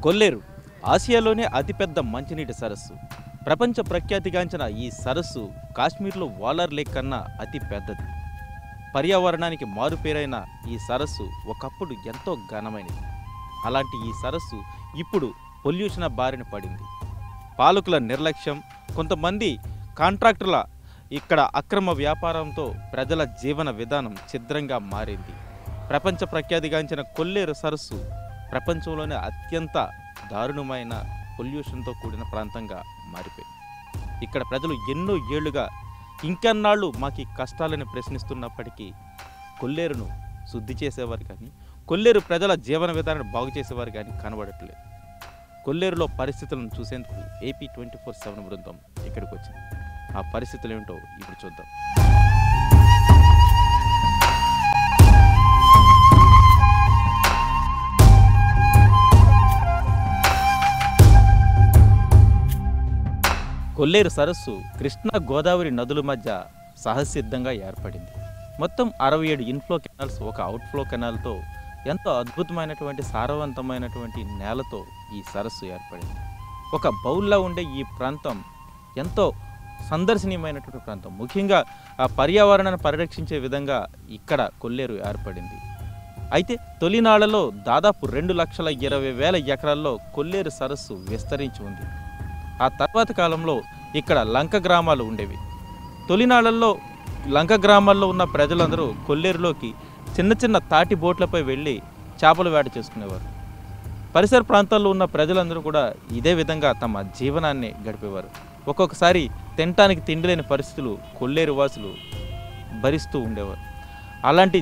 కొల్లేరు ఆసియాలోనే అతిపెద్ద మంచినీటి సరస్సు. ప్రపంచ ప్రఖ్యాతిగాంచిన ఈ సరస్సు కాశ్మీర్లో వాలర్ లేక్ కన్నా అతి పెద్దది. పర్యావరణానికి మారుపేరైన ఈ సరస్సు ఒకప్పుడు ఎంతో ఘనమైనది. అలాంటి ఈ సరస్సు ఇప్పుడు పొల్యూషన్ బారిన పడింది. పాలకుల నిర్లక్ష్యం, కొంతమంది కాంట్రాక్టర్ల ఇక్కడ అక్రమ వ్యాపారంతో ప్రజల జీవన విధానం ఛిద్రంగా మారింది. ప్రపంచ ప్రఖ్యాతిగాంచిన కొల్లేరు సరస్సు ప్రపంచంలోనే అత్యంత దారుణమైన పొల్యూషన్తో కూడిన ప్రాంతంగా మారిపోయింది. ఇక్కడ ప్రజలు ఎన్నో ఏళ్లుగా ఇంకెన్నాళ్ళు మాకు ఈ కష్టాలను ప్రశ్నిస్తున్నప్పటికీ కొల్లేరును శుద్ధి చేసేవారు కానీ, కొల్లేరు ప్రజల జీవన విధానాన్ని బాగు చేసేవారు కానీ కనబడట్లేదు. కొల్లేరులో పరిస్థితులను చూసేందుకు ఏపీ 24/7 బృందం ఇక్కడికి వచ్చింది. ఆ పరిస్థితులు ఏమిటో ఇప్పుడు చూద్దాం. కొల్లేరు సరస్సు కృష్ణా గోదావరి నదుల మధ్య సహసిద్ధంగా ఏర్పడింది. మొత్తం 67 ఇన్ఫ్లో కెనాల్స్, ఒక అవుట్ఫ్లో కెనాల్తో ఎంతో అద్భుతమైనటువంటి సారవంతమైనటువంటి నేలతో ఈ సరస్సు ఏర్పడింది. ఒక బౌల్లో ఉండే ఈ ప్రాంతం ఎంతో సందర్శనీయమైనటువంటి ప్రాంతం. ముఖ్యంగా ఆ పర్యావరణాన్ని పరిరక్షించే విధంగా ఇక్కడ కొల్లేరు ఏర్పడింది. అయితే తొలినాళ్లలో దాదాపు 2,20,000 ఎకరాల్లో కొల్లేరు సరస్సు విస్తరించి ఉంది. ఆ తర్వాత కాలంలో ఇక్కడ లంక గ్రామాలు ఉండేవి. తొలినాళ్లలో లంక గ్రామాల్లో ఉన్న ప్రజలందరూ కొల్లేరులోకి చిన్న చిన్న తాటి బోట్లపై వెళ్ళి చేపలు వేట చేసుకునేవారు. పరిసర ప్రాంతాల్లో ఉన్న ప్రజలందరూ కూడా ఇదే విధంగా తమ జీవనాన్ని గడిపేవారు. ఒక్కొక్కసారి తినటానికి తిండి లేని పరిస్థితులు కొల్లేరు వాసులు భరిస్తూ ఉండేవారు. అలాంటి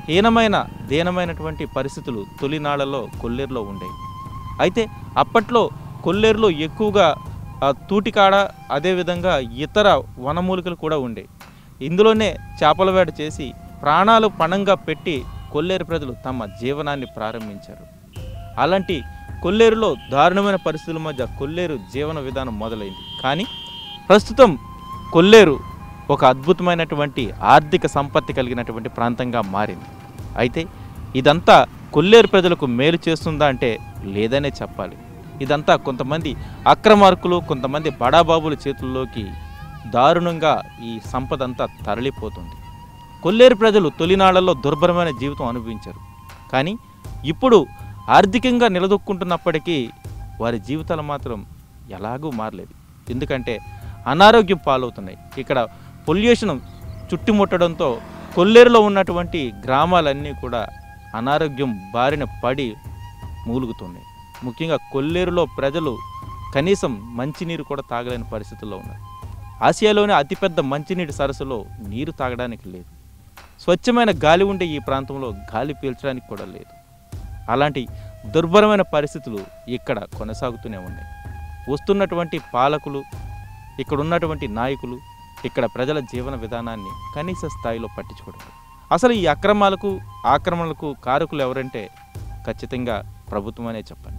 దీనమైనటువంటి పరిస్థితులు తొలినాళ్లలో కొల్లేరులో ఉండేవి. అయితే అప్పట్లో కొల్లేరులో ఎక్కువగా తూటికాడ, అదేవిధంగా ఇతర వనమూలికలు కూడా ఉండే. ఇందులోనే చేపల వేట చేసి ప్రాణాలు పణంగా పెట్టి కొల్లేరు ప్రజలు తమ జీవనాన్ని ప్రారంభించారు. అలాంటి కొల్లేరులో దారుణమైన పరిస్థితుల మధ్య కొల్లేరు జీవన విధానం మొదలైంది. కానీ ప్రస్తుతం కొల్లేరు ఒక అద్భుతమైనటువంటి ఆర్థిక సంపత్తి కలిగినటువంటి ప్రాంతంగా మారింది. అయితే ఇదంతా కొల్లేరు ప్రజలకు మేలు చేస్తుందా అంటే లేదనే చెప్పాలి. ఇదంతా కొంతమంది అక్రమార్కులు, కొంతమంది బడాబాబుల చేతుల్లోకి దారుణంగా ఈ సంపద అంతా తరలిపోతుంది. కొల్లేరు ప్రజలు తొలినాళ్లలో దుర్భరమైన జీవితం అనుభవించారు. కానీ ఇప్పుడు ఆర్థికంగా నిలదొక్కుంటున్నప్పటికీ వారి జీవితాలు మాత్రం ఎలాగూ మారలేదు. ఎందుకంటే అనారోగ్యం పాలవుతున్నాయి. ఇక్కడ పొల్యూషన్ చుట్టుముట్టడంతో కొల్లేరులో ఉన్నటువంటి గ్రామాలన్నీ కూడా అనారోగ్యం బారిన పడి మూలుగుతున్నాయి. ముఖ్యంగా కొల్లేరులో ప్రజలు కనీసం మంచినీరు కూడా తాగలేని పరిస్థితుల్లో ఉన్నారు. ఆసియాలోనే అతిపెద్ద మంచినీటి సరస్సులో నీరు తాగడానికి లేదు. స్వచ్ఛమైన గాలి ఉండే ఈ ప్రాంతంలో గాలి పీల్చడానికి కూడా లేదు. అలాంటి దుర్భరమైన పరిస్థితులు ఇక్కడ కొనసాగుతూనే ఉన్నాయి. వస్తున్నటువంటి పాలకులు, ఇక్కడ ఉన్నటువంటి నాయకులు ఇక్కడ ప్రజల జీవన విధానాన్ని కనీస స్థాయిలో పట్టించుకోవడం. అసలు ఈ ఆక్రమణలకు కారకులు ఎవరంటే ఖచ్చితంగా ప్రభుత్వం అనే చెప్పండి.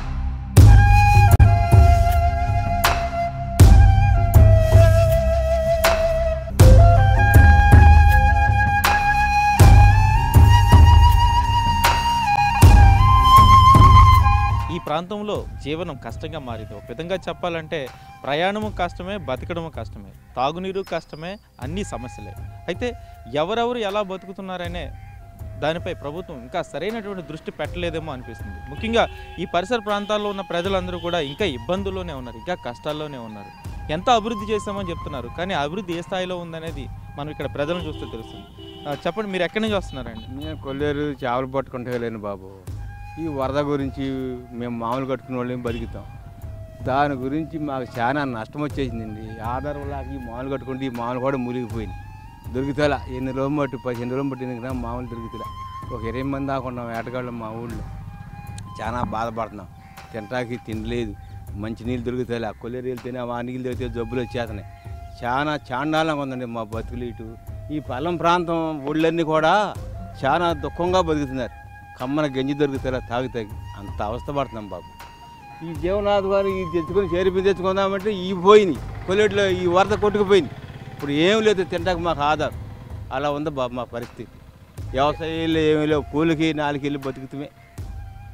ఈ ప్రాంతంలో జీవనం కష్టంగా మారింది. ఒక విధంగా చెప్పాలంటే ప్రయాణము కష్టమే, బతకడము కష్టమే, తాగునీరు కష్టమే, అన్ని సమస్యలే. అయితే ఎవరెవరు ఎలా బతుకుతున్నారనే దానిపై ప్రభుత్వం ఇంకా సరైనటువంటి దృష్టి పెట్టలేదేమో అనిపిస్తుంది. ముఖ్యంగా ఈ పరిసర ప్రాంతాల్లో ఉన్న ప్రజలందరూ కూడా ఇంకా ఇబ్బందుల్లోనే ఉన్నారు, ఇంకా కష్టాల్లోనే ఉన్నారు. ఎంత అభివృద్ధి చేస్తామని చెప్తున్నారు, కానీ అభివృద్ధి ఏ స్థాయిలో ఉందనేది మనం ఇక్కడ ప్రజలను చూస్తే తెలుస్తుంది. చెప్పండి, మీరు ఎక్కడి నుంచి వస్తున్నారండి? నేను కొల్లేరు చేపలు పట్టుకుంటే వెళ్ళాను బాబు. ఈ వరద గురించి మేము మామూలు కట్టుకునే వాళ్ళేం బతుకుతాం. దాని గురించి మాకు చాలా నష్టం వచ్చేసిందండి. ఆధారం లాగా ఈ మామూలు కట్టుకుంటే ఈ మామూలు కూడా మునిగిపోయింది. దొరుకుతలా 8 రోజులు బట్టి 15 రోజులు బట్టి మామూలు దొరుకుతులా. ఒక 20 మంది దాకా ఉన్నాం వేటగాళ్ళు మా ఊళ్ళో. చాలా బాధపడుతున్నాం. తినటానికి తినలేదు, మంచినీళ్ళు దొరుకుతాయి. కొల్లేరు వెళ్తేనే ఆ నీళ్ళు దొరికితే జబ్బులు వచ్చేస్తున్నాయి. చాలా చాండాలంగా ఉందండి మా బతుకులు. ఇటు ఈ పల్లం ప్రాంతం ఊళ్ళన్నీ కూడా చాలా దుఃఖంగా బతుకుతున్నారు. కమ్మన గంజి దొరుకుతారా తాగుతాయి, అంత అవస్థ పడుతున్నాం బాబు. ఈ జీవనాథ్ గారు ఇది తెచ్చుకొని చేరిపి తెచ్చుకుందామంటే ఈ పోయింది. కొల్లేరులో ఈ వరద కొట్టుకుపోయింది. ఇప్పుడు ఏం లేదు తినడానికి మాకు ఆధారం. అలా ఉంది బాబు మా పరిస్థితి. వ్యవసాయాలు ఏమీ లేవు, కూలికి 4 ఇళ్ళు బతుకుతామే.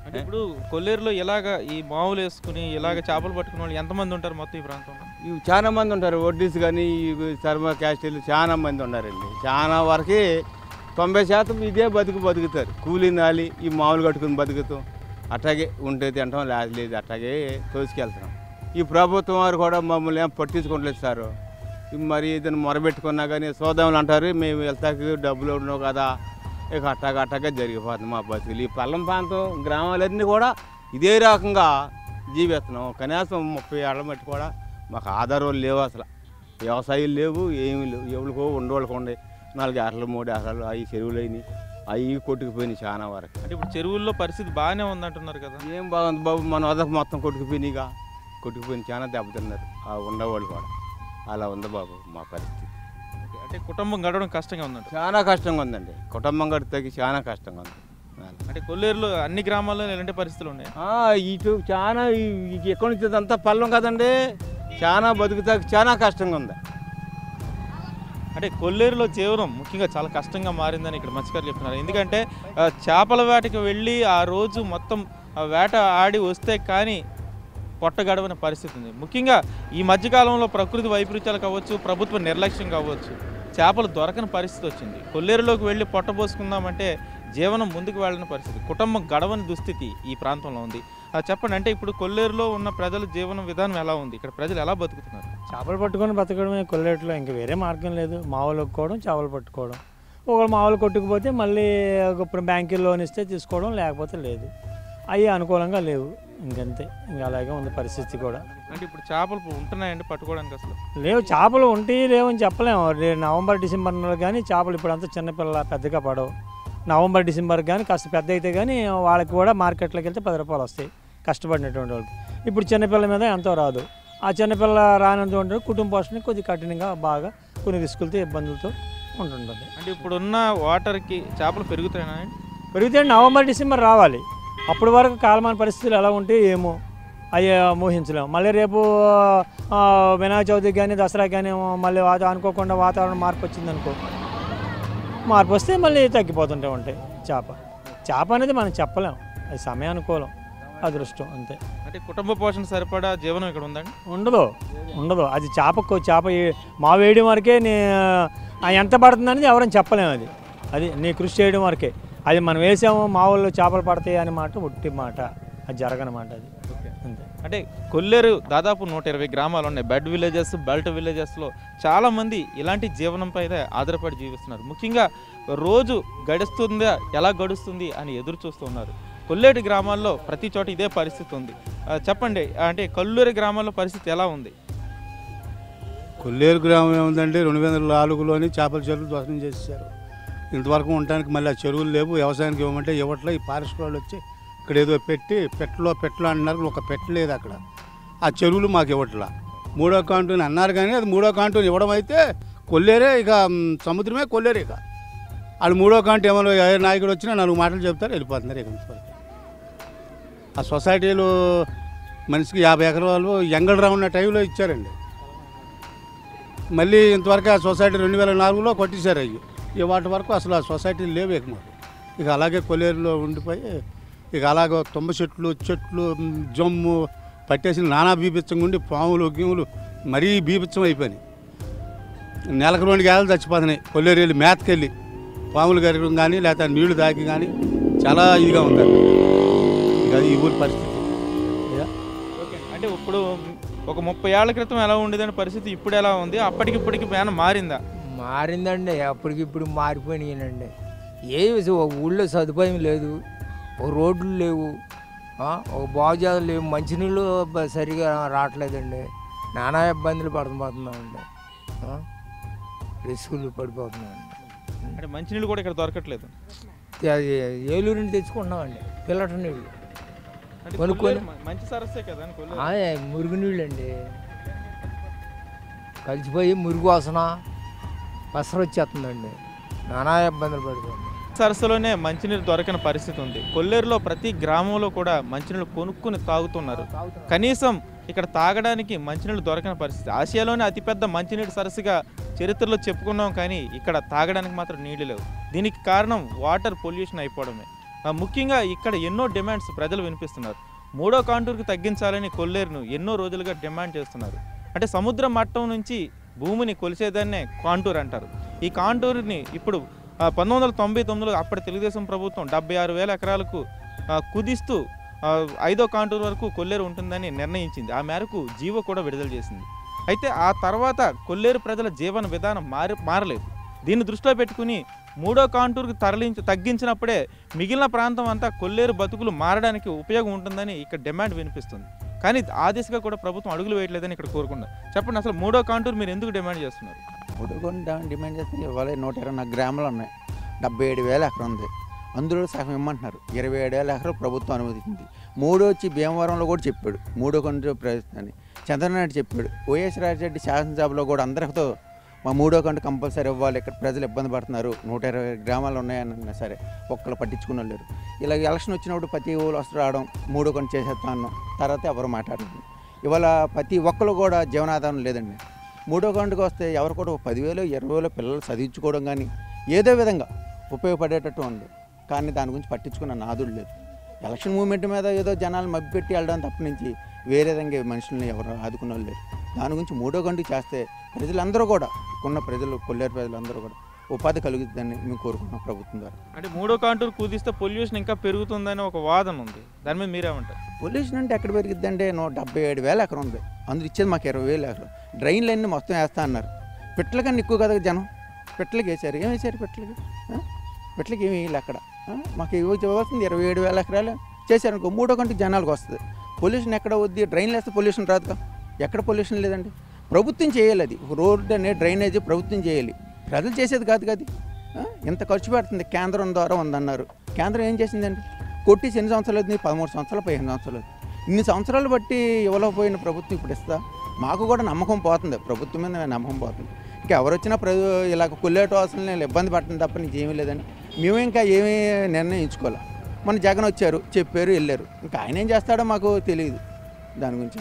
అంటే ఇప్పుడు కొల్లేరులో ఇలాగ ఈ మామూలు వేసుకుని ఇలాగ చేపలు పట్టుకునే వాళ్ళు ఎంతమంది ఉంటారు మొత్తం ఈ ప్రాంతంలో? ఇవి చాలా మంది ఉంటారు. వడ్డీస్ కానీ చర్మ క్యాస్టీలు చాలా మంది ఉన్నారండి. చాలా వరకు 90% ఇదే బతుకుతారు. కూలీ నాలి ఈ మామూలు కట్టుకుని బతుకుతాం. అట్లాగే ఉంటే తింటాం, లేదు అట్లాగే తోసుకెళ్తున్నాం. ఈ ప్రభుత్వం వారు కూడా మమ్మల్ని ఏం పట్టించుకోవట్లేదు సార్. మరి ఇదని మొరబెట్టుకున్నా కానీ సోదములు అంటారు, మేము వెళ్తాకి డబ్బులు ఉండవు కదా, ఇక అట్టగా జరిగిపోతుంది మా బతుకులు. ఈ పల్లం ప్రాంతం గ్రామాలన్నీ కూడా ఇదే రకంగా జీవిస్తున్నాం. కనీసం 30 ఏళ్ళ మట్టి కూడా మాకు ఆధారాలు లేవు, అసలు వ్యవసాయాలు లేవు, ఏమీ లేవు. ఎవరికో ఉండేవాళ్ళకి ఉండే 4 ఎకరాలు 3 ఎకరాలు అవి చెరువులు అయినాయి, అవి కొట్టుకుపోయినాయి చాలా వరకు. అంటే ఇప్పుడు చెరువుల్లో పరిస్థితి బాగానే ఉందంటున్నారు కదా? ఏం బాగుంది బాబు, మన వద్దకు మొత్తం కొట్టుకుపోయినాయిగా, కొట్టుకుపోయిన చాలా దెబ్బతిన్నారు ఆ ఉండేవాళ్ళు కూడా. అలా ఉంది బాబు మా పరిస్థితి. అంటే కుటుంబం గడవడం కష్టంగా ఉందంట? చాలా కష్టంగా ఉందండి, కుటుంబం గడితే చాలా కష్టంగా ఉంది. అంటే కొల్లేరులో అన్ని గ్రామాల్లో ఇలాంటి పరిస్థితులు ఉన్నాయి? ఇటు చాలా ఎక్కడి నుంచి అంతా పల్లం కదండి, చాలా బతుకుతాకి చాలా కష్టంగా ఉంది. అంటే కొల్లేరులో జీవనం ముఖ్యంగా చాలా కష్టంగా మారిందని ఇక్కడ మత్స్యకారులు చెప్తున్నారు. ఎందుకంటే చేపల వేటకి వెళ్ళి ఆ రోజు మొత్తం వేట ఆడి వస్తే కానీ పొట్ట గడవని పరిస్థితి ఉంది. ముఖ్యంగా ఈ మధ్యకాలంలో ప్రకృతి వైపరీత్యాలు కావచ్చు, ప్రభుత్వ నిర్లక్ష్యం కావచ్చు, చేపలు దొరకని పరిస్థితి వచ్చింది. కొల్లేరులోకి వెళ్ళి పొట్ట పోసుకుందామంటే జీవనం ముందుకు వెళ్ళని పరిస్థితి, కుటుంబం గడవని దుస్థితి ఈ ప్రాంతంలో ఉంది. చెప్పండి, అంటే ఇప్పుడు కొల్లేరులో ఉన్న ప్రజల జీవన విధానం ఎలా ఉంది? ఇక్కడ ప్రజలు ఎలా బతుకుతున్నారు? చేపలు పట్టుకొని బతకడమే కొల్లేరులో, ఇంకా వేరే మార్గం లేదు. మావులు ఒక్కోవడం, చేపలు పట్టుకోవడం. ఒకళ్ళు మావులు కొట్టుకుపోతే మళ్ళీ ఇప్పుడు బ్యాంకులో లోన్ ఇస్తే తీసుకోవడం, లేకపోతే లేదు. అవి అనుకూలంగా లేవు, ఇంకంతే. ఇంకా అలాగే ఉంది పరిస్థితి కూడా. అంటే ఇప్పుడు చేపలు ఉంటున్నాయండి పట్టుకోవడానికి? అసలు లేవు, చేపలు ఉంటాయి లేవని చెప్పలేము. నవంబర్ డిసెంబర్ నెలలో కానీ చేపలు ఇప్పుడు అంతా చిన్నపిల్ల పెద్దగా పడవు. నవంబర్ డిసెంబర్ కానీ కాస్త పెద్ద అయితే కానీ వాళ్ళకి కూడా మార్కెట్లోకి వెళ్తే 10 రూపాయలు వస్తాయి కష్టపడినటువంటి వాళ్ళకి. ఇప్పుడు చిన్నపిల్ల మీద ఎంతో రాదు. ఆ చిన్నపిల్ల రానంత కుటుంబ పోషణ కొద్దిగా కఠినంగా బాగా కొన్ని రిస్కులతో ఇబ్బందులతో ఉంటుంటుంది. అంటే ఇప్పుడున్న వాటర్కి చేపలు పెరుగుతాయినా? పెరిగితే నవంబర్ డిసెంబర్ రావాలి. అప్పటి వరకు కాలమాన పరిస్థితులు ఎలా ఉంటాయి ఏమో, అవి ఊహించలేము. మళ్ళీ రేపు వినాయక చవితికి కానీ దసరా కానీ మళ్ళీ అనుకోకుండా వాతావరణం మార్పు వచ్చిందనుకో, మార్పు వస్తే మళ్ళీ తగ్గిపోతుంటే ఉంటాయి. చేప అనేది మనం చెప్పలేం, అది సమయానుకూలం, అదృష్టం అంతే. అంటే కుటుంబ పోషణ సరిపడా జీవనం ఇక్కడ ఉందండి? ఉండదు. అది చేప మా వేయడం వరకే ఎంత పడుతుంది అనేది ఎవరైనా చెప్పలేము. అది నీ కృషి చేయడం వరకే. అది మనం వేసాము మా ఊళ్ళో చేపలు పడతాయి అనే మాట ఉట్టి మాట, అది జరగనమాట. అది అంతే. అంటే కొల్లేరు దాదాపు 120 గ్రామాలు ఉన్నాయి. బెడ్ విలేజెస్, బెల్ట్ విలేజెస్లో చాలామంది ఇలాంటి జీవనంపై ఆధారపడి జీవిస్తున్నారు. ముఖ్యంగా రోజు గడుస్తుందా, ఎలా గడుస్తుంది అని ఎదురు చూస్తూ ఉన్నారు. కొల్లేరు గ్రామాల్లో ప్రతి చోట ఇదే పరిస్థితి ఉంది. చెప్పండి, అంటే కొల్లేరు గ్రామాల్లో పరిస్థితి ఎలా ఉంది? కొల్లేరు గ్రామం ఏముందంటే 2004లోని చేపల చెరువులు ధ్వంసం చేశారు. ఇంతవరకు ఉండటానికి మళ్ళీ ఆ చెరువులు లేవు, వ్యవసాయానికి ఇవ్వమంటే ఇవ్వట్లే. ఈ ఫారెస్ట్ వాళ్ళు వచ్చి ఇక్కడ ఏదో పెట్టలో అంటున్నారు, ఒక పెట్టలేదు అక్కడ. ఆ చెరువులు మాకు ఇవ్వట్లా. 3వ కాంటూన్ అన్నారు కానీ అది 3వ కాంటూన్ ఇవ్వడం అయితే కొల్లేరే, ఇక సముద్రమే కొల్లేరే. ఇక వాళ్ళు 3వ కాంటూ ఏమన్నా ఏ నాయకుడు వచ్చినా 4 మాటలు చెప్తారు, వెళ్ళిపోతున్నారు. ఇక ఆ సొసైటీలు మనిషికి 50 ఎకరాలు ఎంగళరావు ఉన్న టైంలో ఇచ్చారండి. మళ్ళీ ఇంతవరకు ఆ సొసైటీ 2004లో కొట్టేశారు. వాటి వరకు అసలు ఆ సొసైటీలు లేవు. ఇక అలాగే కొల్లేరులో ఉండిపోయి ఇక అలాగ తుమ్మ చెట్లు జమ్ము పట్టేసి నానా బీభత్సంగా ఉండి పాములు గీములు మరీ బీభత్సం అయిపోయినాయి. నెలకు 2 గేదెలు చచ్చిపోతున్నాయి కొల్లేరు వెళ్ళి మేతకెళ్ళి, పాములు గరగడం కానీ లేకపోతే నీళ్లు తాకి కానీ చాలా ఇదిగా ఉందండి. ఇక ఈ ఊరి పరిస్థితి. అంటే ఇప్పుడు ఒక 30 ఏళ్ల క్రితం ఎలా ఉండేదని పరిస్థితి ఇప్పుడు ఎలా ఉంది? అప్పటికిప్పటికి ఏమైనా మారిందా? మారిందండి, అప్పటికిప్పుడు మారిపోయినాయండి. ఏ ఊళ్ళో సదుపాయం లేదు, ఒక రోడ్లు లేవు, ఒక బాగుజాదులు లేవు, మంచినీళ్ళు సరిగా రావట్లేదండి. నానా ఇబ్బందులు పడుతున్నామండి, రిస్కులు పడిపోతున్నామండి. అంటే మంచినీళ్ళు కూడా ఇక్కడ దొరకట్లేదు. ఏలూరు నుండి తెచ్చుకుంటున్నామండి పిల్లట నీళ్ళు కొనుక్కొని. మంచి సరస్సే కదా మురుగునీళ్ళు అండి, కలిసిపోయి మురుగు వాసన పసరు వచ్చేస్తుందండి, నానా ఇబ్బందులు పడిపోతుంది. సరస్సులోనే మంచినీరు దొరకని పరిస్థితి ఉంది. కొల్లేరులో ప్రతి గ్రామంలో కూడా మంచినీళ్ళు కొనుక్కుని తాగుతున్నారు. కనీసం ఇక్కడ తాగడానికి మంచినీళ్ళు దొరకని పరిస్థితి. ఆసియాలోనే అతిపెద్ద మంచినీటి సరస్సుగా చరిత్రలో చెప్పుకున్నాం, కానీ ఇక్కడ తాగడానికి మాత్రం నీళ్లు లేవు. దీనికి కారణం వాటర్ పొల్యూషన్ అయిపోవడమే. ముఖ్యంగా ఇక్కడ ఎన్నో డిమాండ్స్ ప్రజలు వినిపిస్తున్నారు. 3వ కాంటూరుకి తగ్గించాలని కొల్లేరును ఎన్నో రోజులుగా డిమాండ్ చేస్తున్నారు. అంటే సముద్ర మట్టం నుంచి భూమిని కొలిసేదాన్నే కాంటూర్ అంటారు. ఈ కాంటూరుని ఇప్పుడు 1999లో అప్పటి తెలుగుదేశం ప్రభుత్వం 76,000 ఎకరాలకు కుదిస్తూ 5వ కాంటూరు వరకు కొల్లేరు ఉంటుందని నిర్ణయించింది. ఆ మేరకు జీవో కూడా విడుదల చేసింది. అయితే ఆ తర్వాత కొల్లేరు ప్రజల జీవన విధానం మారలేదు. దీన్ని దృష్టిలో పెట్టుకుని 3వ కాంటూరుకు తగ్గించినప్పుడే మిగిలిన ప్రాంతం అంతా కొల్లేరు బతుకులు మారడానికి ఉపయోగం ఉంటుందని ఇక్కడ డిమాండ్ వినిపిస్తుంది. కానీ ఆ దిశగా కూడా ప్రభుత్వం అడుగులు వేయట్లేదని ఇక్కడ కోరుకున్నారు. చెప్పండి, అసలు 3వ కాంటూరు మీరు ఎందుకు డిమాండ్ చేస్తున్నారు? డిమాండ్ చేస్తే ఇవాళ 124 గ్రామాలు ఉన్నాయి, 77,000 ఎకరం ఉంది. అందులో సగం ఇమ్మంటున్నారు. 27,000 ఎకరాలు ప్రభుత్వం అనుమతించింది. 3 వచ్చి భీమవరంలో కూడా చెప్పాడు 3వ కాంటూరు ప్రయత్నాన్ని చంద్రనాయుడు చెప్పాడు. వైఎస్ రాజరెడ్డి శాసనసభలో కూడా అందరితో మా 3వ కాంటూరు కంపల్సరీ ఇవ్వాలి, ఇక్కడ ప్రజలు ఇబ్బంది పడుతున్నారు, 120 గ్రామాలు ఉన్నాయన్నా సరే ఒక్కళ్ళు పట్టించుకున్న లేరు. ఇలా ఎలక్షన్ వచ్చినప్పుడు ప్రతి ఊళ్ళు వస్తూ రావడం 3వ కాంటూరు చేసేస్తా అన్నాం. తర్వాత ఎవరు మాట్లాడలేదు. ఇవాళ ప్రతి ఒక్కరు కూడా జీవనాధారం లేదండి. 3వ కాంటూరుకి వస్తే ఎవరు కూడా 10,000 20,000 పిల్లలు చదివించుకోవడం కానీ ఏదో విధంగా ఉపయోగపడేటట్టు ఉంది. కానీ దాని గురించి పట్టించుకున్న నాదుడు లేదు. ఎలక్షన్ మూమెంట్ మీద ఏదో జనాలు మభ్యపెట్టి వెళ్ళడం తప్ప నుంచి వేరే విధంగా మనుషుల్ని ఎవరు ఆదుకున్న వాళ్ళు లేరు. దాని గురించి 3వ కాంటూరు చేస్తే ప్రజలందరూ కూడా ఉన్న ప్రజలు కొల్లేరు ప్రజలందరూ కూడా ఉపాధి కలుగుతుందని మేము కోరుకుంటున్నాం ప్రభుత్వం ద్వారా. అంటే 3వ కాంటూరు కుదిస్తే పొల్యూషన్ ఇంకా పెరుగుతుందని ఒక వాదన ఉంది. దాని మీద మీరేమంటారు? పొల్యూషన్ అంటే ఎక్కడ పెరిగిద్దంటే 177,000 ఎకరం ఉంది. అందులో ఇచ్చేది మాకు 20,000 ఎకరం. డ్రైన్లు అన్నీ మొత్తం వేస్తా అన్నారు. పెట్టల కన్నా ఎక్కువ కదా జనం. పెట్టలకి వేసారు. ఏం వేసారు పెట్టలకి? పెట్టలకి ఏమి వేయాలి అక్కడ. మాకు ఇవ్వాల్సింది 27,000 ఎకరాలు చేశారు అనుకో 3వ కాంటూరు జనాలకు వస్తుంది. పొల్యూషన్ ఎక్కడ వద్ది? డ్రైన్లు వేస్తే పొల్యూషన్ రాదుగా. ఎక్కడ పొల్యూషన్ లేదండి. ప్రభుత్వం చేయాలి. అది రోడ్డు అనే డ్రైనేజ్ ప్రభుత్వం చేయాలి, ప్రజలు చేసేది కాదు కదా. ఇంత ఖర్చు పెడుతుంది, కేంద్రం ద్వారా ఉందన్నారు. కేంద్రం ఏం చేసిందండి? కొట్టేసి ఎన్ని సంవత్సరాలు అవుతుంది? 13 సంవత్సరాలు 15 సంవత్సరాలు. ఇన్ని సంవత్సరాలు బట్టి ఇవ్వలేకపోయిన ప్రభుత్వం ఇప్పుడు ఇస్తా. మాకు కూడా నమ్మకం పోతుంది, ప్రభుత్వం మీద నమ్మకం పోతుంది. ఇంకా ఎవరు వచ్చినా ఇలా కొల్లేటు అసలు ఇబ్బంది పడుతుంది తప్ప నీకు ఏమీ లేదని మేము ఇంకా ఏమీ నిర్ణయించుకోవాలి. మన జగన్ వచ్చారు, చెప్పారు, వెళ్ళారు. ఇంకా ఆయన ఏం చేస్తాడో మాకు తెలియదు దాని గురించి.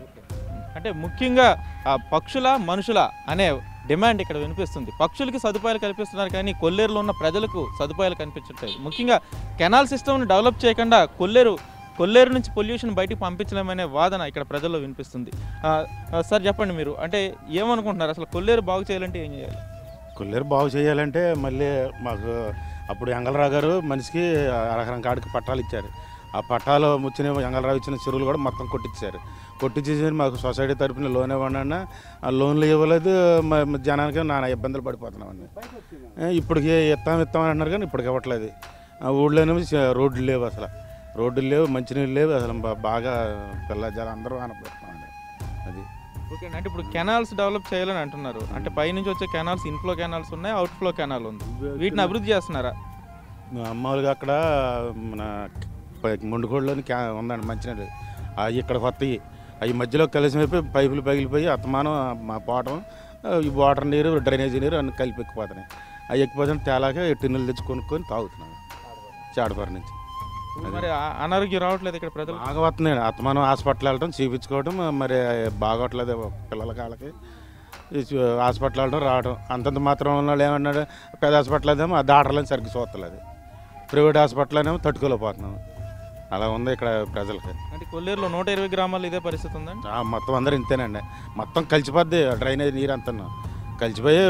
అంటే ముఖ్యంగా పక్షుల మనుషుల అనే డిమాండ్ ఇక్కడ వినిపిస్తుంది. పక్షులకి సదుపాయాలు కల్పిస్తున్నారు కానీ కొల్లేరులో ఉన్న ప్రజలకు సదుపాయాలు కనిపించట్లేదు. ముఖ్యంగా కెనాల్ సిస్టమ్ని డెవలప్ చేయకుండా కొల్లేరు నుంచి పొల్యూషన్ బయటికి పంపించలేమనే వాదన ఇక్కడ ప్రజల్లో వినిపిస్తుంది. సార్ చెప్పండి, మీరు అంటే ఏమనుకుంటున్నారు? అసలు కొల్లేరు బాగు చేయాలంటే ఏం చేయాలి? కొల్లేరు బాగు చేయాలంటే మళ్ళీ మాకు అప్పుడు ఎంగళరావు గారు మనిషికి అరహరం కాడికి పట్టాలు ఇచ్చారు. ఆ పట్టాలు వచ్చిన ఎంగళరావు ఇచ్చిన చెరువులు కూడా మొత్తం కొట్టించేసి మాకు సొసైటీ తరఫున లోన్ ఇవ్వండి. ఆ లోన్లు ఇవ్వలేదు. జనానికి నానా ఇబ్బందులు పడిపోతున్నామండి. ఇప్పటికి ఇస్తామని అంటున్నారు కానీ ఇప్పటికి ఇవ్వట్లేదు. ఊళ్ళోనేమో రోడ్లు లేవు, అసలు రోడ్లు లేవు, మంచినీళ్ళు లేవు, అసలు బాగా పిల్ల జనం అందరూ అనుకుంటున్నామండి. అది ఓకే. అంటే ఇప్పుడు కెనాల్స్ డెవలప్ చేయాలని అంటున్నారు. అంటే పైనుంచి వచ్చే కెనాల్స్ ఇన్ఫ్లో కెనాల్స్ ఉన్నాయి, అవుట్ఫ్లో కెనాల్ ఉంది. వీటిని అభివృద్ధి చేస్తున్నారా? మామూలుగా అక్కడ మన మొండుకోడులోని ఉందండి మంచినీళ్ళు. అవి ఇక్కడ కొత్తవి అవి మధ్యలో కలిసిపోయి పైపులు పగిలిపోయి అత్తమానం పోవటం, ఈ వాటర్ నీరు డ్రైనేజీ నీరు అన్ని కలిపి ఎక్కిపోతున్నాయి. అవి ఎక్కిపోతే తేలాక టిన్నులు తెచ్చి కొనుక్కొని తాగుతున్నాం చాడపారి నుంచి. మరి అనారోగ్యం రావట్లేదు ఇక్కడ ప్రజలు? బాగా వస్తున్నాయి. అత్తమానం హాస్పిటల్ వెళ్ళటం, చూపించుకోవటం, మరి బాగోట్లేదు పిల్లల కాళ్ళకి. హాస్పిటల్ వెళ్ళడం రావడం అంతంత మాత్రం వాళ్ళు ఏమన్నాడు, పెద్ద హాస్పిటల్ అదేమో ఆ డాక్టర్లని సరిగ్గా చూస్తలేదు, ప్రైవేట్ హాస్పిటల్ అనేమో తట్టుకోలేకపోతున్నాం. అలా ఉంది ఇక్కడ ప్రజలకి. అంటే కొల్లేరులో 120 గ్రామాలు ఇదే పరిస్థితి ఉందండి. మొత్తం అందరూ ఇంతేనండి. మొత్తం కలిసిపోద్ది డ్రైనేజ్ నీరు అంతా కలిసిపోయి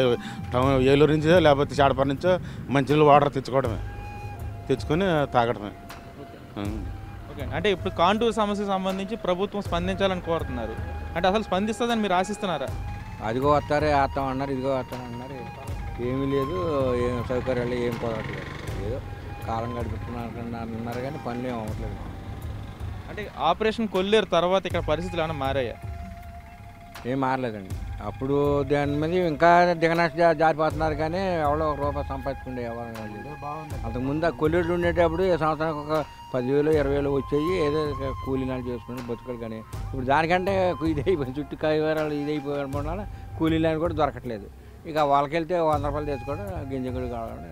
ఏలూరు నుంచో లేకపోతే చాడపల్లి నుంచో మంచినీళ్ళు వాటర్ తెచ్చుకొని తాగడమే. ఓకే. అంటే ఇప్పుడు కాంటూరు సమస్యకు సంబంధించి ప్రభుత్వం స్పందించాలని కోరుతున్నారు. అంటే అసలు స్పందిస్తుందని మీరు ఆశిస్తున్నారా? అదిగో వస్తారే వేస్తామన్నారు, ఇదిగో వేస్తామన్నారు. ఏమీ లేదు, ఏం సౌకర్యాలు ఏం పోవట్లేదు. ఏదో కాలం గడుపుతున్నారు కానీ పనులు ఏం అవ్వట్లేదు. అంటే ఆపరేషన్ కొల్లేరు తర్వాత ఇక్కడ పరిస్థితులు ఏమైనా మారాయా? ఏం మారలేదండి. అప్పుడు దాని మీద ఇంకా దిగనాశ జారిపోతున్నారు కానీ ఎవరో ఒక రూపాయి సంపాదించుకుంటే ఎవరు లేదు. అంతకుముందు ఆ కొల్లేరులు ఉండేటప్పుడు సంవత్సరానికి ఒక 10,000 20,000 వచ్చాయి, ఏదో కూలీనాలు చేసుకుని బతుకులు. కానీ ఇప్పుడు దానికంటే ఇదైపోయింది, చుట్టూ కాయవారాలు ఇదైపోవడం కూలీనాలు కూడా దొరకట్లేదు. ఇక వాళ్ళకి వెళ్తే 100 రూపాయలు తెచ్చుకోవడం గింజగుడు కావాలని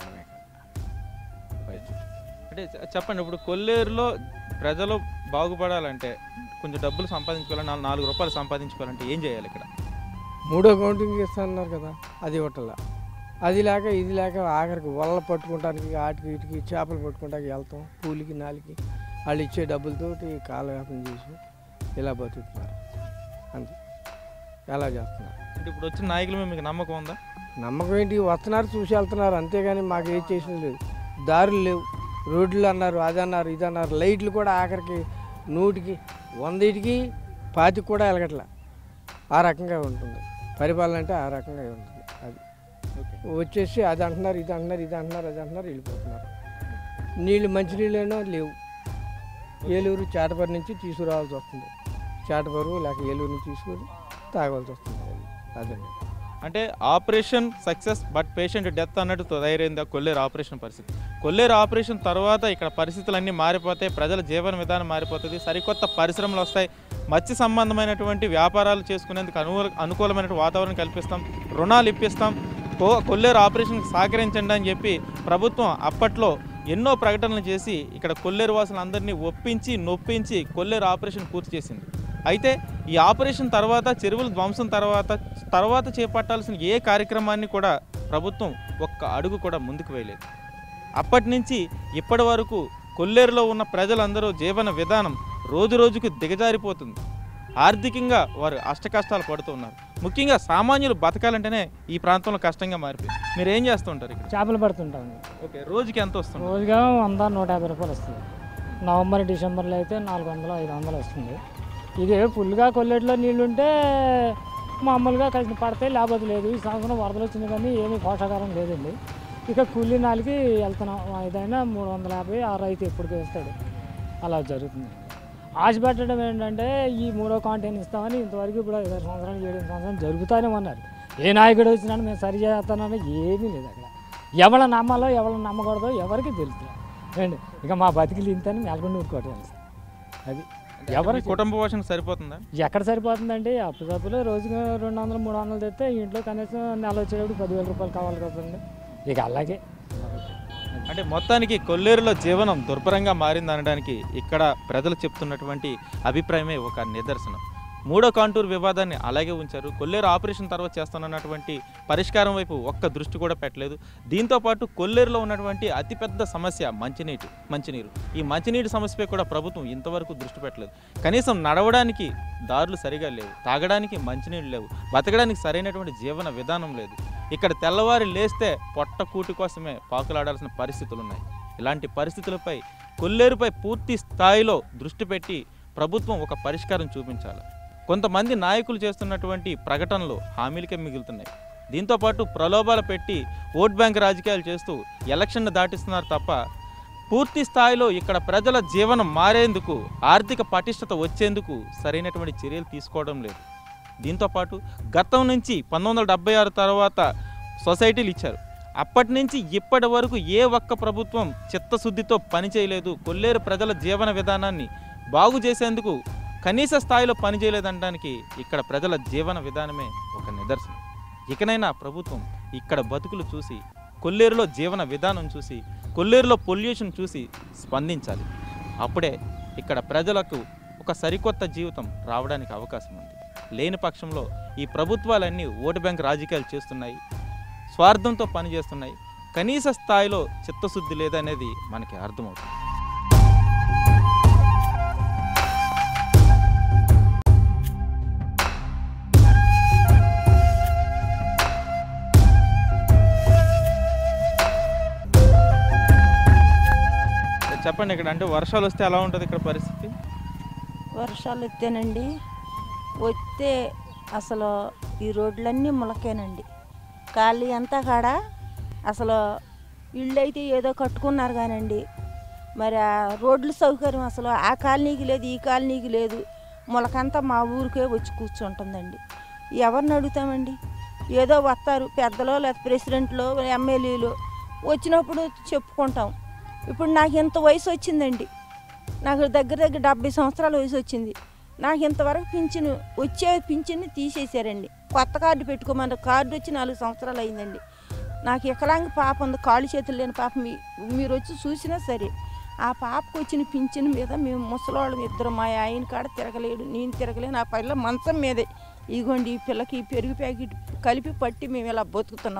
అంటే చెప్పండి, ఇప్పుడు కొల్లేరులో ప్రజలు బాగుపడాలంటే కొంచెం డబ్బులు సంపాదించుకోవాలని 4 రూపాయలు సంపాదించుకోవాలంటే ఏం చేయాలి? ఇక్కడ 3వ కౌంటింగ్ ఇస్తా అన్నారు కదా, అది ఇవ్వట్లా. అది లేక ఇది లేక ఆఖరికి వల్ల పట్టుకుంటానికి ఆటికి ఇటుకి చేపలు పట్టుకుంటానికి వెళ్తాం. కూలికి నాలికి వాళ్ళు ఇచ్చే డబ్బులతోటి కాలయాపన చేసి ఇలా బతుకుతున్నారు. అంతే ఎలా చేస్తున్నారు. అంటే ఇప్పుడు వచ్చిన నాయకుల మీద మీకు నమ్మకం ఉందా? నమ్మకం ఏంటి, వస్తున్నారు చూసి వెళ్తున్నారు అంతేగాని మాకు ఏం చేసేది లేదు. దారులు లేవు, రోడ్లు అన్నారు, అది అన్నారు, ఇది అన్నారు. లైట్లు కూడా ఆఖరికి 100కి 100కి 25 కూడా వెలగట్ల. ఆ రకంగా ఉంటుంది పరిపాలన అంటే, ఆ రకంగా ఉంటుంది. అది వచ్చేసి అది అంటున్నారు, ఇది అంటున్నారు, ఇది అంటున్నారు, అది అంటున్నారు, వెళ్ళిపోతున్నారు. నీళ్ళు మంచినీళ్ళేనో లేవు. ఏలూరు చాటపరి నుంచి తీసుకురావాల్సి వస్తుంది. చాటపరు లేక ఏలూరు నుంచి తీసుకొని తాగవలసి వస్తుంది. అదండి. అంటే operation success but patient death అన్నట్టు తయారైంది కొల్లేరు ఆపరేషన్ పరిస్థితి. కొల్లేరు ఆపరేషన్ తర్వాత ఇక్కడ పరిస్థితులన్నీ మారిపోతాయి, ప్రజల జీవన విధానం మారిపోతుంది, సరికొత్త పరిశ్రమలు వస్తాయి, మత్స్య సంబంధమైనటువంటి వ్యాపారాలు చేసుకునేందుకు అనుకూలమైన వాతావరణం కల్పిస్తాం, రుణాలు ఇప్పిస్తాం, కొల్లేరు ఆపరేషన్కి సహకరించండి అని చెప్పి ప్రభుత్వం అప్పట్లో ఎన్నో ప్రకటనలు చేసి ఇక్కడ కొల్లేరు వాసులందరినీ ఒప్పించి నొప్పించి కొల్లేరు ఆపరేషన్ పూర్తి చేసింది. అయితే ఈ ఆపరేషన్ తర్వాత చెరువుల ధ్వంసం తర్వాత చేపట్టాల్సిన ఏ కార్యక్రమాన్ని కూడా ప్రభుత్వం ఒక్క అడుగు కూడా ముందుకు వేయలేదు. అప్పటి నుంచి ఇప్పటి వరకు కొల్లేరులో ఉన్న ప్రజలందరూ జీవన విధానం రోజు రోజుకు దిగజారిపోతుంది. ఆర్థికంగా వారు అష్టకష్టాలు పడుతూ ఉన్నారు. ముఖ్యంగా సామాన్యులు బతకాలంటేనే ఈ ప్రాంతంలో కష్టంగా మారిపోయింది. మీరు ఏం చేస్తుంటారు ఇక్కడ? చేపలు పడుతుంటాం. ఓకే, రోజుకి ఎంత వస్తుంది? రోజుగా 100-150 రూపాయలు వస్తుంది. నవంబర్ డిసెంబర్లో అయితే 400-500 వస్తుంది. ఇదే ఫుల్గా కొల్లేటిలో నీళ్ళుంటే మామూలుగా కలిసి పడతాయి, లేకపోతే లేదు. ఈ సంవత్సరం వరదలు వచ్చింది కానీ ఏమీ పోషకారం లేదండి. ఇక కూలీ నాలుగు వెళ్తున్నాం. ఏదైనా 350 ఆ రైతు ఎప్పటికీ వేస్తాడు. అలా జరుగుతుంది. ఆశ పెట్టడం ఏంటంటే ఈ 3వ కాంటైనర్ ఇస్తామని ఇంతవరకు ఇప్పుడు 5 సంవత్సరాలు 7 సంవత్సరాలు జరుగుతూనే ఉన్నారు. ఏ నాయకుడు వచ్చినా మేము సరి చేస్తానని ఏమీ లేదు. అక్కడ ఎవరు నమ్మాలో ఎవరు నమ్మకూడదో ఎవరికి తెలుస్తుంది అండి. ఇక మా బతికిలు ఇంతని నెలకొని ఊరుకోవటం. అది ఎవరి కుటుంబ పోషణ సరిపోతుందా? ఎక్కడ సరిపోతుందండి? అప్పుడప్పుడు రోజుగా 200-300 తెస్తే ఇంట్లో కనీసం నెల వచ్చేటప్పుడు 10,000 రూపాయలు కావాలి కదండి. ఇక అలాగే అంటే మొత్తానికి కొల్లేరులో జీవనం దుర్భరంగా మారింది అనడానికి ఇక్కడ ప్రజలు చెప్తున్నటువంటి అభిప్రాయమే ఒక నిదర్శనం. 3వ కాంటూర్ వివాదాన్ని అలాగే ఉంచారు. కొల్లేరు ఆపరేషన్ తర్వాత చేస్తున్నటువంటి పరిష్కారం వైపు ఒక్క దృష్టి కూడా పెట్టలేదు. దీంతోపాటు కొల్లేరులో ఉన్నటువంటి అతిపెద్ద సమస్య మంచినీరు. ఈ మంచినీటి సమస్యపై కూడా ప్రభుత్వం ఇంతవరకు దృష్టి పెట్టలేదు. కనీసం నడవడానికి దారులు సరిగా లేవు, తాగడానికి మంచినీళ్ళు లేవు, బతకడానికి సరైనటువంటి జీవన విధానం లేదు. ఇక్కడ తెల్లవారి లేస్తే పొట్ట కూటి కోసమే పాకులాడాల్సిన పరిస్థితులు ఉన్నాయి. ఇలాంటి పరిస్థితులపై కొల్లేరుపై పూర్తి స్థాయిలో దృష్టి పెట్టి ప్రభుత్వం ఒక పరిష్కారం చూపించాలి. కొంతమంది నాయకులు చేస్తున్నటువంటి ప్రకటనలు హామీలకే మిగులుతున్నాయి. దీంతోపాటు ప్రలోభాలు పెట్టి ఓట్ బ్యాంక్ రాజకీయాలు చేస్తూ ఎలక్షన్ను దాటిస్తున్నారు తప్ప పూర్తి స్థాయిలో ఇక్కడ ప్రజల జీవనం మారేందుకు, ఆర్థిక పటిష్టత వచ్చేందుకు సరైనటువంటి చర్యలు తీసుకోవడం లేదు. దీంతోపాటు గతం నుంచి 1976 తర్వాత సొసైటీలు ఇచ్చారు. అప్పటి నుంచి ఇప్పటి వరకు ఏ ఒక్క ప్రభుత్వం చిత్తశుద్ధితో పనిచేయలేదు. కొల్లేరు ప్రజల జీవన విధానాన్ని బాగు చేసేందుకు కనీస స్థాయిలో పనిచేయలేదనడానికి ఇక్కడ ప్రజల జీవన విధానమే ఒక నిదర్శనం. ఇకనైనా ప్రభుత్వం ఇక్కడ బతుకులు చూసి, కొల్లేరులో జీవన విధానం చూసి, కొల్లేరులో పొల్యూషన్ చూసి స్పందించాలి. అప్పుడే ఇక్కడ ప్రజలకు ఒక సరికొత్త జీవితం రావడానికి అవకాశం ఉంది. లేని పక్షంలో ఈ ప్రభుత్వాలన్నీ ఓటు బ్యాంక్ రాజకీయాలు చేస్తున్నాయి, స్వార్థంతో పనిచేస్తున్నాయి, కనీస స్థాయిలో చిత్తశుద్ధి లేదనేది మనకి అర్థమవుతుంది. చెప్పండి, ఇక్కడ అంటే వర్షాలు వస్తే ఎలా ఉంటుంది ఇక్కడ పరిస్థితి? వర్షాలు వస్తేనండి, వస్తే అసలు ఈ రోడ్లన్నీ ములకేనండి. ఖాళీ అంతా కాడ అసలు ఇళ్ళు అయితే ఏదో కట్టుకున్నారు కానండి, మరి ఆ రోడ్ల సౌకర్యం అసలు ఆ కాలనీకి లేదు, ఈ కాలనీకి లేదు. ములకంతా మా ఊరికే వచ్చి కూర్చుంటుందండి. ఎవరిని అడుగుతామండి? ఏదో వస్తారు పెద్దలో లేదా ప్రెసిడెంట్లో ఎమ్మెల్యేలు వచ్చినప్పుడు చెప్పుకుంటాం. ఇప్పుడు నాకు ఇంత వయసు వచ్చిందండి, నాకు దగ్గర 70 సంవత్సరాల వయసు వచ్చింది. నాకు ఇంతవరకు పింఛను పింఛన్ని తీసేశారండి. కొత్త కార్డు పెట్టుకోమని కార్డు వచ్చి 4 సంవత్సరాలు అయిందండి. నాకు వికలాంగ పాప ఉంది, కాళ్ళు చేతులు లేని పాప. మీరు వచ్చి చూసినా సరే ఆ పాపకు వచ్చిన పింఛన్ మీద మేము ముసలోళ్ళం ఇద్దరు, మా ఆయన కాడ తిరగలేడు, నేను తిరగలేను. ఆ పిల్ల మంచం మీదే ఇగోండి, ఈ పిల్లకి పెరుగు ప్యాకెట్ కలిపి పట్టి మేము ఇలా బతుకుతున్నాం.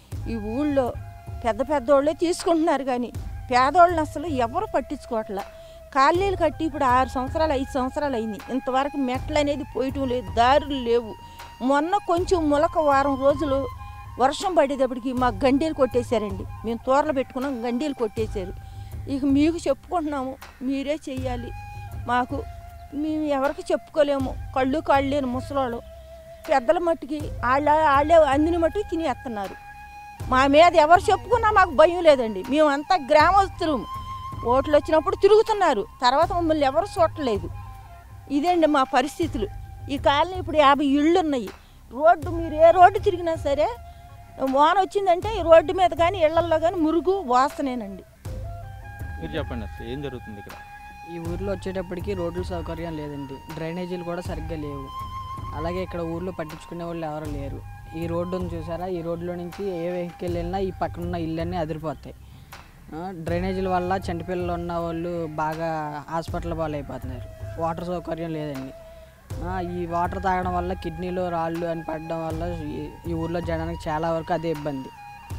ఈ ఊళ్ళో పెద్ద పెద్దోళ్ళే తీసుకుంటున్నారు, కానీ పేదోళ్ళని అసలు ఎవరు పట్టించుకోవట్లే. కాలనీలు కట్టి ఇప్పుడు 6 సంవత్సరాలు 5 సంవత్సరాలు అయింది, ఇంతవరకు మెట్లు అనేది పోయటం లేదు, దారులు లేవు. మొన్న కొంచెం వారం రోజులు వర్షం పడేటప్పటికి మాకు గండీలు కొట్టేశారండి. మేము తోరలు పెట్టుకున్నాం, గండీలు కొట్టేశారు. ఇక మీకు చెప్పుకుంటున్నాము, మీరే చెయ్యాలి. మాకు మేము ఎవరికి చెప్పుకోలేము, కళ్ళు కాళ్ళు లేని ముసలోళ్ళు. పెద్దల మట్టుకి వాళ్ళే అందిని మట్టుకు తినేస్తున్నారు. మా మీద ఎవరు చెప్పుకున్నా మాకు భయం లేదండి. మేమంతా గ్రామస్తులం. ఓట్లు వచ్చినప్పుడు తిరుగుతున్నారు, తర్వాత మమ్మల్ని ఎవరు చూడలేదు. ఇదండి మా పరిస్థితులు. ఈ కాలనీ ఇప్పుడు 50 ఇళ్ళు ఉన్నాయి. రోడ్డు మీరు ఏ రోడ్డు తిరిగినా సరే వాన వచ్చిందంటే ఈ రోడ్డు మీద కానీ ఇళ్లల్లో కానీ మురుగు వాసనేనండి. మీరు చెప్పండి అసలు ఏం జరుగుతుంది ఇక్కడ? ఈ ఊర్లో వచ్చేటప్పటికి రోడ్ల సౌకర్యం లేదండి, డ్రైనేజీలు కూడా సరిగ్గా లేవు. అలాగే ఇక్కడ ఊర్లో పట్టించుకునే వాళ్ళు ఎవరు లేరు. ఈ రోడ్డును చూసారా, ఈ రోడ్లో నుంచి ఏ వెహికల్ వెళ్ళినా ఈ పక్కన ఇళ్ళన్నీ అదిరిపోతాయి. డ్రైనేజీల వల్ల చంటిపిల్లలు ఉన్న వాళ్ళు బాగా హాస్పిటల్ పాలైపోతున్నారు. వాటర్ సౌకర్యం లేదండి. ఈ వాటర్ తాగడం వల్ల కిడ్నీలో రాళ్ళు అని పడడం వల్ల ఈ ఊర్లో జనానికి చాలా వరకు అదే ఇబ్బంది.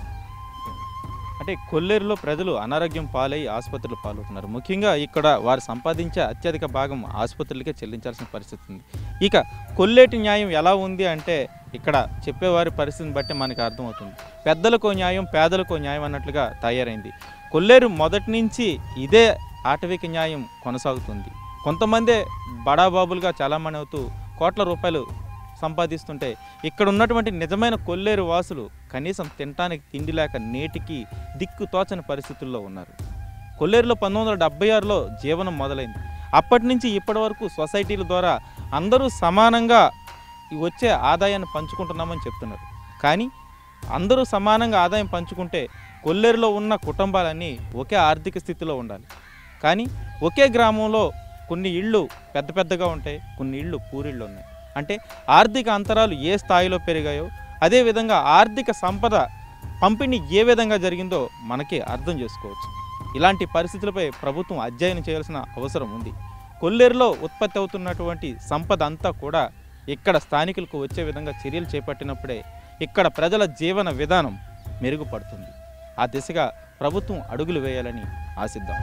అంటే కొల్లేరులో ప్రజలు అనారోగ్యం పాలై ఆసుపత్రులు పాలవుతున్నారు. ముఖ్యంగా ఇక్కడ వారు సంపాదించే అత్యధిక భాగం ఆసుపత్రులకే చెల్లించాల్సిన పరిస్థితి ఉంది. ఇక కొల్లేటి న్యాయం ఎలా ఉంది అంటే ఇక్కడ చెప్పేవారి పరిస్థితిని బట్టి మనకు అర్థమవుతుంది. పెద్దలకో న్యాయం పేదలకో న్యాయం అన్నట్లుగా తయారైంది. కొల్లేరు మొదటి నుంచి ఇదే ఆటవిక న్యాయం కొనసాగుతుంది. కొంతమందే బడాబాబులుగా చాలామంది అవుతూ కోట్ల రూపాయలు సంపాదిస్తుంటే ఇక్కడ ఉన్నటువంటి నిజమైన కొల్లేరు వాసులు కనీసం తినటానికి తిండి లేక నేటికి దిక్కు తోచని పరిస్థితుల్లో ఉన్నారు. కొల్లేరులో 1976లో జీవనం మొదలైంది. అప్పటి నుంచి ఇప్పటి వరకు సొసైటీల ద్వారా అందరూ సమానంగా వచ్చే ఆదాయాన్ని పంచుకుంటున్నామని చెప్తున్నారు. కానీ అందరూ సమానంగా ఆదాయం పంచుకుంటే కొల్లేరులో ఉన్న కుటుంబాలన్నీ ఒకే ఆర్థిక స్థితిలో ఉండాలి. కానీ ఒకే గ్రామంలో కొన్ని ఇళ్ళు పెద్ద పెద్దగా ఉంటాయి, కొన్ని ఇళ్ళు పూరిళ్ళు ఉన్నాయి. అంటే ఆర్థిక అంతరాలు ఏ స్థాయిలో పెరిగాయో అదేవిధంగా ఆర్థిక సంపద పంపిణీ ఏ విధంగా జరిగిందో మనకి అర్థం చేసుకోవచ్చు. ఇలాంటి పరిస్థితులపై ప్రభుత్వం అధ్యయనం చేయాల్సిన అవసరం ఉంది. కొల్లేరులో ఉత్పత్తి అవుతున్నటువంటి సంపద అంతా కూడా ఇక్కడ స్థానికులకు వచ్చే విధంగా చర్యలు చేపట్టినప్పుడే ఇక్కడ ప్రజల జీవన విధానం మెరుగుపడుతుంది. ఆ దిశగా ప్రభుత్వం అడుగులు వేయాలని ఆశిద్దాం.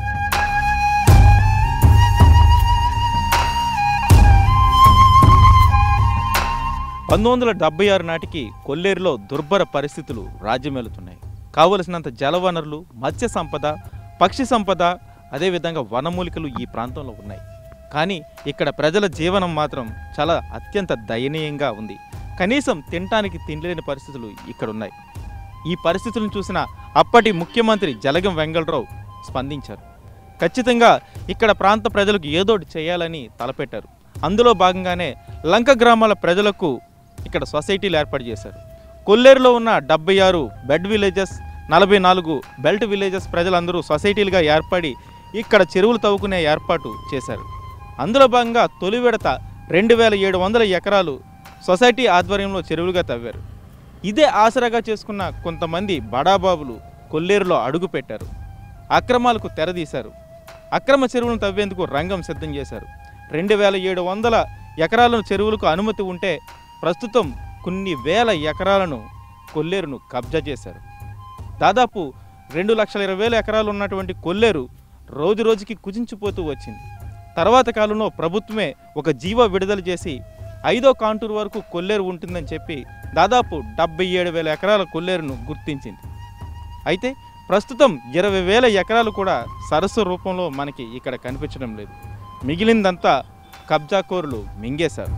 పంతొమ్మిది 1976 నాటికి కొల్లేరులో దుర్భర పరిస్థితులు రాజ్యమేలుతున్నాయి. కావలసినంత జలవనరులు, మత్స్య సంపద, పక్షి సంపద, అదేవిధంగా వనమూలికలు ఈ ప్రాంతంలో ఉన్నాయి. కానీ ఇక్కడ ప్రజల జీవనం మాత్రం చాలా అత్యంత దయనీయంగా ఉంది. కనీసం తినటానికి తినలేని పరిస్థితులు ఇక్కడ ఉన్నాయి. ఈ పరిస్థితులను చూసిన అప్పటి ముఖ్యమంత్రి జలగం వెంగళరావు స్పందించారు. ఖచ్చితంగా ఇక్కడ ప్రాంత ప్రజలకు ఏదోటి చేయాలని తలపెట్టారు. అందులో భాగంగానే లంక గ్రామాల ప్రజలకు ఇక్కడ సొసైటీలు ఏర్పాటు చేశారు. కొల్లేరులో ఉన్న 76 బెడ్ విలేజెస్, 44 బెల్ట్ విలేజెస్ ప్రజలందరూ సొసైటీలుగా ఏర్పడి ఇక్కడ చెరువులు తవ్వుకునే ఏర్పాటు చేశారు. అందులో భాగంగా తొలి విడత 2700 ఎకరాలు సొసైటీ ఆధ్వర్యంలో చెరువులుగా తవ్వారు. ఇదే ఆసరాగా చేసుకున్న కొంతమంది బడాబాబులు కొల్లేరులో అడుగు పెట్టారు. అక్రమాలకు తెరదీశారు. అక్రమ చెరువులను తవ్వేందుకు రంగం సిద్ధం చేశారు. 2700 ఎకరాలను చెరువులకు అనుమతి ఉంటే ప్రస్తుతం కొన్ని వేల ఎకరాలను కొల్లేరును కబ్జా చేశారు. దాదాపు 2,20,000 ఎకరాలు ఉన్నటువంటి కొల్లేరు రోజు రోజుకి కుచించిపోతూ వచ్చింది. తర్వాత కాలంలో ప్రభుత్వమే ఒక జీవో విడుదల చేసి 5వ కాంటూర్ వరకు కొల్లేరు ఉంటుందని చెప్పి దాదాపు 77,000 ఎకరాల కొల్లేరును గుర్తించింది. అయితే ప్రస్తుతం 20,000 ఎకరాలు కూడా సరస్సు రూపంలో మనకి ఇక్కడ కనిపించడం లేదు. మిగిలిందంతా కబ్జాకోరులు మింగేశారు.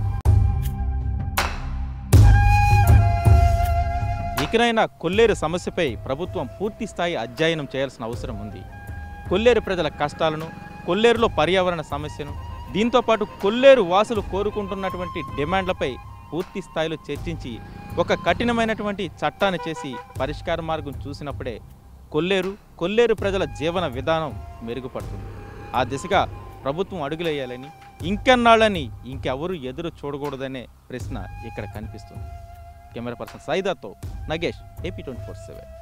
ఇకనైనా కొల్లేరు సమస్యపై ప్రభుత్వం పూర్తి స్థాయి అధ్యయనం చేయాల్సిన అవసరం ఉంది. కొల్లేరు ప్రజల కష్టాలను, కొల్లేరులో పర్యావరణ సమస్యను, దీంతోపాటు కొల్లేరు వాసులు కోరుకుంటున్నటువంటి డిమాండ్లపై పూర్తి స్థాయిలో చర్చించి ఒక కఠినమైనటువంటి చట్టాన్ని చేసి పరిష్కార మార్గం చూసినప్పుడే కొల్లేరు ప్రజల జీవన విధానం మెరుగుపడుతుంది. ఆ దిశగా ప్రభుత్వం అడుగులేయాలని, ఇంకెన్నాళ్ళని ఇంకెవరు ఎదురు చూడకూడదనే ప్రశ్న ఇక్కడ కనిపిస్తుంది. కెమెరా పర్సన్ సైదాతో నగేష్, AP 24/7.